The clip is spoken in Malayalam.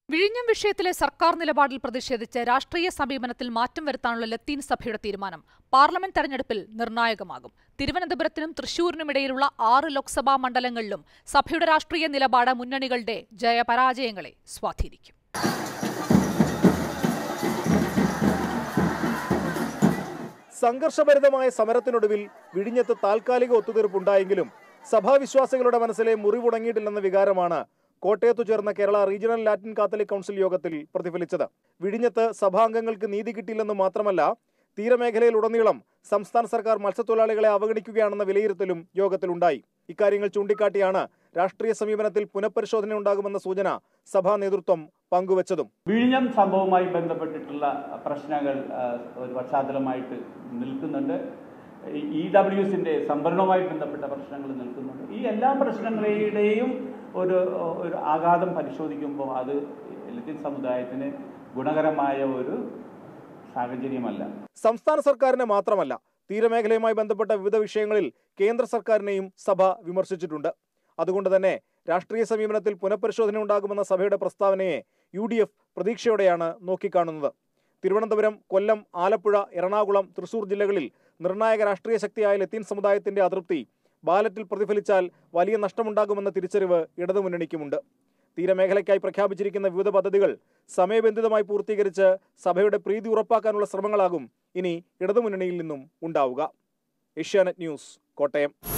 വിഴിഞ്ഞം വിഷയത്തിലെ സർക്കാർ നിലപാടിൽ പ്രതിഷേധിച്ച് രാഷ്ട്രീയ സമീപനത്തിൽ മാറ്റം വരുത്താനുള്ള ലത്തീൻ സഭയുടെ തീരുമാനം പാർലമെന്റ് തെരഞ്ഞെടുപ്പിൽ നിർണായകമാകും. തിരുവനന്തപുരത്തിനും തൃശൂരിനുമിടയിലുള്ള 6 ലോക്സഭാ മണ്ഡലങ്ങളിലും സഭയുടെ രാഷ്ട്രീയ നിലപാട് മുന്നണികളുടെ ജയപരാജയങ്ങളെ സ്വാധീനിക്കും. സംഘർഷഭരിതമായ സമരത്തിനൊടുവിൽ വിഴിഞ്ഞത്ത് താൽക്കാലിക ഒത്തുതീർപ്പുണ്ടായെങ്കിലും സഭാവിശ്വാസികളുടെ മനസ്സിലെ മുറിവുണങ്ങിയിട്ടില്ലെന്ന വികാരമാണ് കോട്ടയത്തു ചേർന്ന Kerala Regional Latin Catholic Council യോഗത്തിൽ പ്രതിഫലിച്ചത്. വിഴിഞ്ഞത്ത് സഭാംഗങ്ങൾക്ക് നീതി കിട്ടിയില്ലെന്ന് മാത്രമല്ല, തീരമേഖലയിലുടനീളം സംസ്ഥാന സർക്കാർ മത്സ്യത്തൊഴിലാളികളെ അവഗണിക്കുകയാണെന്ന വിലയിരുത്തലും യോഗത്തിലുണ്ടായി. ഇക്കാര്യങ്ങൾ ചൂണ്ടിക്കാട്ടിയാണ് രാഷ്ട്രീയ സമീപനത്തിൽ പുനഃപരിശോധന ഉണ്ടാകുമെന്ന സൂചന സഭാ നേതൃത്വം പങ്കുവച്ചതും. വിഴിഞ്ഞം സംഭവവുമായി ബന്ധപ്പെട്ടിട്ടുള്ള പ്രശ്നങ്ങൾ ഒരു പശ്ചാത്തലമായിട്ട് നിൽക്കുന്നുണ്ട്. EWSന്റെ സംഭരണവുമായി ബന്ധപ്പെട്ട പ്രശ്നങ്ങൾ നിൽക്കുന്നുണ്ട്. ഈ എല്ലാ പ്രശ്നങ്ങളുടെയും ഒരു ആഘാതം പരിശോധിക്കുമ്പോൾ അത് ലത്തീൻ സമുദായത്തിന് ഗുണകരമായ ഒരു സാഹചര്യമല്ല. സംസ്ഥാന സർക്കാരിനെ മാത്രമല്ല, തീരമേഖലയുമായി ബന്ധപ്പെട്ട വിവിധ വിഷയങ്ങളിൽ കേന്ദ്ര സർക്കാരിനെയും സഭ വിമർശിച്ചിട്ടുണ്ട്. അതുകൊണ്ട് തന്നെ രാഷ്ട്രീയ സമീപനത്തിൽ പുനഃപരിശോധന ഉണ്ടാകുമെന്ന സഭയുടെ പ്രസ്താവനയെ UDF പ്രതീക്ഷയോടെയാണ് നോക്കിക്കാണുന്നത്. തിരുവനന്തപുരം, കൊല്ലം, ആലപ്പുഴ, എറണാകുളം, തൃശൂർ ജില്ലകളിൽ നിർണായക രാഷ്ട്രീയ ശക്തിയായ ലത്തീൻ സമുദായത്തിന്റെ അതൃപ്തി ബാലറ്റിൽ പ്രതിഫലിച്ചാൽ വലിയ നഷ്ടമുണ്ടാകുമെന്ന തിരിച്ചറിവ് ഇടതുമുന്നണിക്കുമുണ്ട്. തീരമേഖലയ്ക്കായി പ്രഖ്യാപിച്ചിരിക്കുന്ന വിവിധ പദ്ധതികൾ സമയബന്ധിതമായി പൂർത്തീകരിച്ച് സഭയുടെ പ്രീതി ഉറപ്പാക്കാനുള്ള ശ്രമങ്ങളാകും ഇനി ഇടതുമുന്നണിയിൽ നിന്നും ഉണ്ടാവുക. ഏഷ്യാനെറ്റ് ന്യൂസ്, കോട്ടയം.